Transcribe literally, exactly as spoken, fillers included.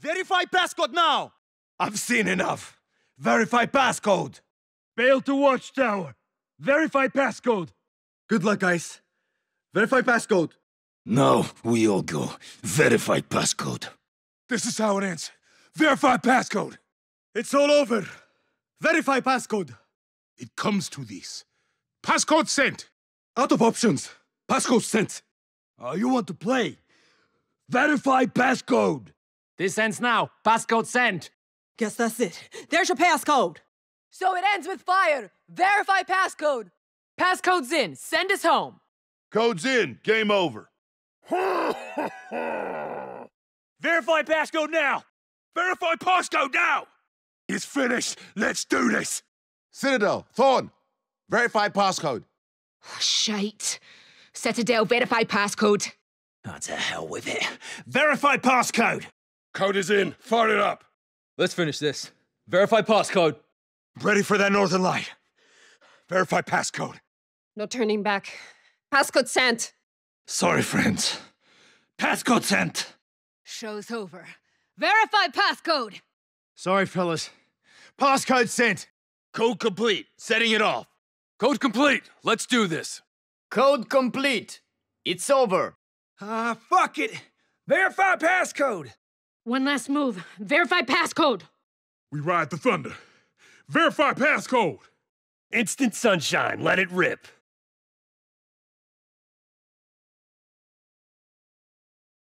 Verify passcode now! I've seen enough. Verify passcode. Bail to Watchtower. Verify passcode. Good luck, guys. Verify passcode. No, we all go. Verify passcode. This is how it ends. Verify passcode. It's all over. Verify passcode. It comes to this. Passcode sent. Out of options. Passcode sent. Oh, you want to play? Verify passcode. This ends now. Passcode sent. Guess that's it. There's your passcode. So it ends with fire. Verify passcode. Passcode's in. Send us home. Code's in. Game over. Verify passcode now! Verify passcode now! It's finished. Let's do this. Citadel, Thorn, verify passcode. Shite. Citadel, verify passcode. Oh, to hell with it. Verify passcode. Code is in. Fire it up. Let's finish this. Verify passcode. Ready for that northern light. Verify passcode. No turning back. Passcode sent. Sorry, friends. Passcode sent. Show's over. Verify passcode. Sorry, fellas. Passcode sent. Code complete. Setting it off. Code complete. Let's do this. Code complete. It's over. Ah, uh, fuck it. Verify passcode. One last move. Verify passcode. We ride the thunder. Verify passcode. Instant sunshine. Let it rip.